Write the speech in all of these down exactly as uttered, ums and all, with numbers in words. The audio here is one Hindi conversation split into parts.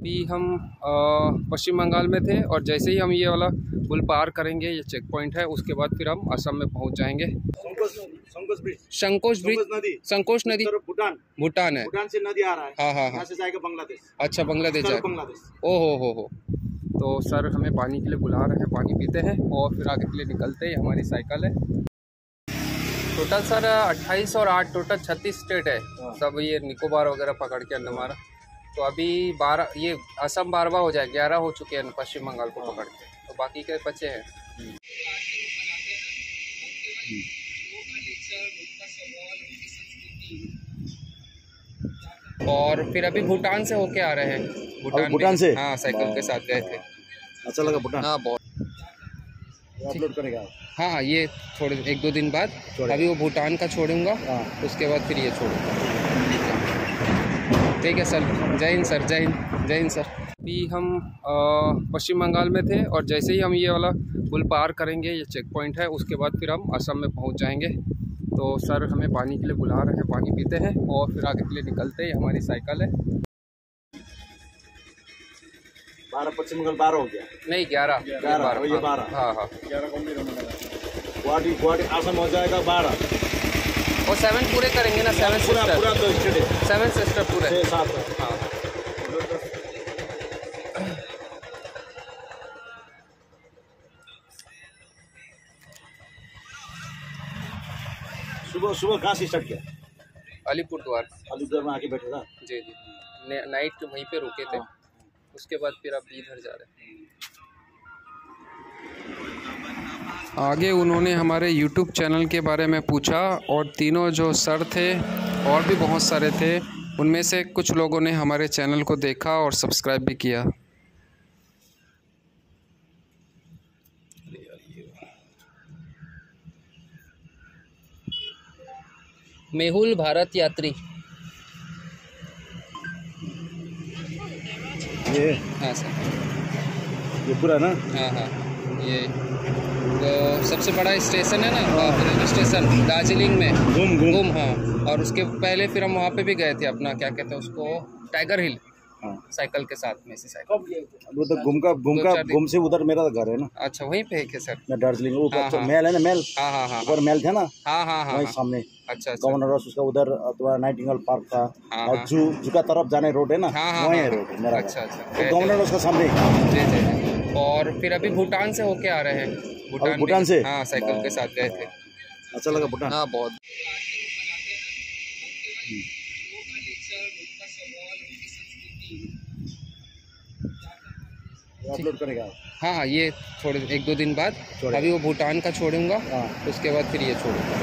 अभी हम पश्चिम बंगाल में थे और जैसे ही हम ये वाला पुल पार करेंगे, ये चेक पॉइंट है, उसके बाद फिर हम असम में पहुंच जाएंगे। संकोच ब्रिज, संकोच ब्रिज, नदी, संकोच नदी भूटान, भूटान है। भूटान से नदी आ रहा है। हाँ हाँ हाँ, यहाँ से जाएगा बांग्लादेश। अच्छा, बांग्लादेश जाएगा। बांग्लादेश। ओ हो हो हो तो सर हमें पानी के लिए बुला रहे हैं, पानी पीते हैं और फिर आगे के लिए निकलते हैं। हमारी साइकिल है। टोटल सर अट्ठाईस और आठ, टोटल छत्तीस स्टेट है सब, ये निकोबार वगैरह पकड़ के अंदर हमारा। तो अभी बारह, ये असम बारहवा हो जाए, ग्यारह हो चुके हैं पश्चिम बंगाल को पकड़ के, तो बाकी के बचे हैं। और फिर अभी भूटान से होके आ रहे हैं। भूटान, भूटान से? हाँ, साइकिल के साथ गए थे। अच्छा लगा भूटान? हाँ बहुत। अपलोड करेगा? हाँ हाँ, ये थोड़े एक दो दिन बाद अभी वो भूटान का छोड़ूंगा, उसके बाद फिर ये छोड़ूंगा। ठीक है सर, जय हिंद सर, जय हिंद, जय हिंद सर। अभी हम पश्चिम बंगाल में थे और जैसे ही हम ये वाला पुल पार करेंगे, ये चेक पॉइंट है, उसके बाद फिर हम असम में पहुंच जाएंगे। तो सर हमें पानी के लिए बुला रहे हैं, पानी पीते हैं और फिर आगे के लिए निकलते हैं। हमारी साइकिल है। बारह, पश्चिम बंगाल बारह हो गया? नहीं, ग्यारह, ग्यारह, ये बारह। हाँ हाँ, गुवाहाटी, गुवाहाटी असम हो जाएगा बारह। और सेवन पूरे करेंगे ना? सेवन सिस्टर, पूरा तो स्टेट, सेवन सिस्टर पूरे, सात। हाँ, सुबह सुबह कहाँ से स्टार्ट किया? अलीपुरद्वार। अलीपुरद्वार में आके बैठे था? जी जी, नाइट वहीं पे रुके थे। उसके बाद फिर अब इधर जा रहे हैं। आगे उन्होंने हमारे यूट्यूब चैनल के बारे में पूछा और तीनों जो सर थे और भी बहुत सारे थे, उनमें से कुछ लोगों ने हमारे चैनल को देखा और सब्सक्राइब भी किया। मेहुल भारत यात्री। ये हाँ सर, ये पूरा ना? हाँ हाँ, ये तो सबसे बड़ा स्टेशन है ना, रेलवे स्टेशन दार्जिलिंग में, गुम गुम गुम हाँ। और उसके पहले फिर हम वहाँ पे भी गए थे, अपना क्या कहते हैं उसको, टाइगर हिल, साइकिल के साथ में। इसी साइकिल वो तो गुम का गुम का गुम से उधर मेरा घर है ना। अच्छा, वहीं पे है क्या सर? मैं दार्जिलिंग, ऊपर महल है ना, महल। हाँ हाँ हाँ, ऊपर महल था ना। हाँ हाँ हाँ, वहीं सामने। अच्छा, गवर्नर हाउस उसका उधर, अथवा नाइटिंगेल पार्क था। और जू, जू का तरफ जाने रोड है ना, वहीं है रोड मेरा। अच्छा अच्छा, गवर्नर हाउस का सामने। जी जी। और फिर अभी भूटान से होके आ रहे हैं। भूटान, भूटान से? हाँ, साइकिल के साथ गए थे। अच्छा लगा भूटान? हाँ बहुत। अपलोड करेगा? हाँ हाँ, ये थोड़े एक दो दिन बाद अभी वो भूटान का छोड़ूंगा, उसके बाद फिर ये छोड़ूंगा।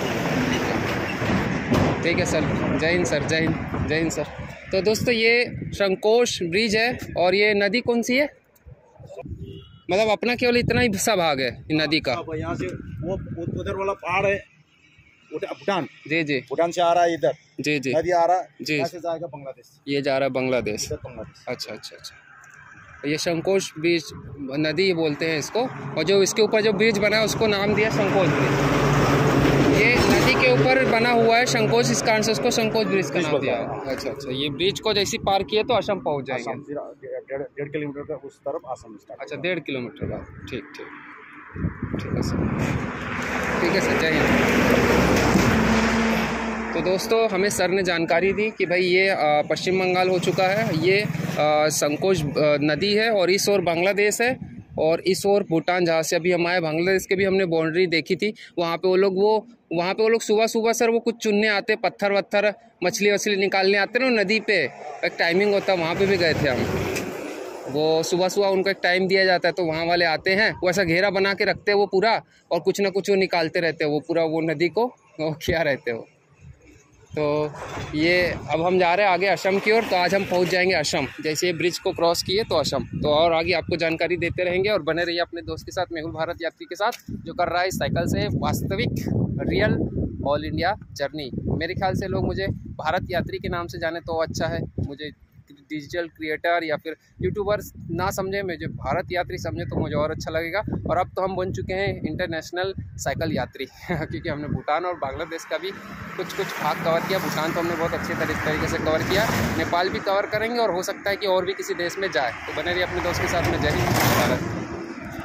ठीक है सर, जय हिंद सर, जय हिंद, जय हिंद सर। तो दोस्तों ये संकोच ब्रिज है और ये नदी कौन सी है? मतलब अपना केवल इतना ही सा भाग है नदी का। यहाँ से वो उधर वाला पहाड़ है भूटान। जी जी, भूटान से आ रहा है इधर। जी जी, नदी आ रहा है जी, यहाँ से जाएगा बांग्लादेश। ये जा रहा है बांग्लादेश। अच्छा अच्छा अच्छा, ये संकोच ब्रिज नदी बोलते हैं इसको, और जो इसके ऊपर जो ब्रिज बना है उसको नाम दिया संकोच ब्रिज। ये नदी के ऊपर बना हुआ है संकोच, इस कारण से उसको संकोच ब्रिज का नाम दिया है। अच्छा अच्छा, ये ब्रिज को जैसे पार किए तो असम पहुंच जाएंगे। डेढ़ किलोमीटर का उस तरफ असम स्टार्ट। अच्छा, डेढ़ किलोमीटर का। ठीक ठीक ठीक है सर, ठीक है सर, जय हिंद। तो दोस्तों हमें सर ने जानकारी दी कि भाई ये पश्चिम बंगाल हो चुका है, ये संकोच नदी है और इस ओर बांग्लादेश है और इस ओर भूटान, जहाँ से अभी हम आए। बांग्लादेश के भी हमने बाउंड्री देखी थी, वहाँ पे वो लोग वो वहाँ पे वो लोग सुबह सुबह सर वो कुछ चुनने आते, पत्थर वत्थर मछली वछली निकालने आते ना नदी पे, एक टाइमिंग होता है, वहाँ पे भी गए थे हम। वो सुबह सुबह उनको एक टाइम दिया जाता है, तो वहाँ वाले आते हैं, वो ऐसा घेरा बना के रखते हैं वो पूरा, और कुछ ना कुछ वो निकालते रहते हैं, वो पूरा वो नदी को वो किया रहते हो। तो ये अब हम जा रहे हैं आगे असम की ओर। तो आज हम पहुंच जाएंगे असम, जैसे ये ब्रिज को क्रॉस किए तो असम। तो और आगे आपको जानकारी देते रहेंगे और बने रहिए अपने दोस्त के साथ, मेहुल भारत यात्री के साथ, जो कर रहा है इस साइकिल से वास्तविक रियल ऑल इंडिया जर्नी। मेरे ख्याल से लोग मुझे भारत यात्री के नाम से जाने तो अच्छा है, मुझे डिजिटल क्रिएटर या फिर यूट्यूबर्स ना समझे, मुझे भारत यात्री समझे तो मुझे और अच्छा लगेगा। और अब तो हम बन चुके हैं इंटरनेशनल साइकिल यात्री क्योंकि हमने भूटान और बांग्लादेश का भी कुछ कुछ भाग कवर किया। भूटान तो हमने बहुत अच्छे तरीके से कवर किया, नेपाल भी कवर करेंगे और हो सकता है कि और भी किसी देश में जाए। तो बने रहिए अपने दोस्त के साथ में। जय हिंद भारत।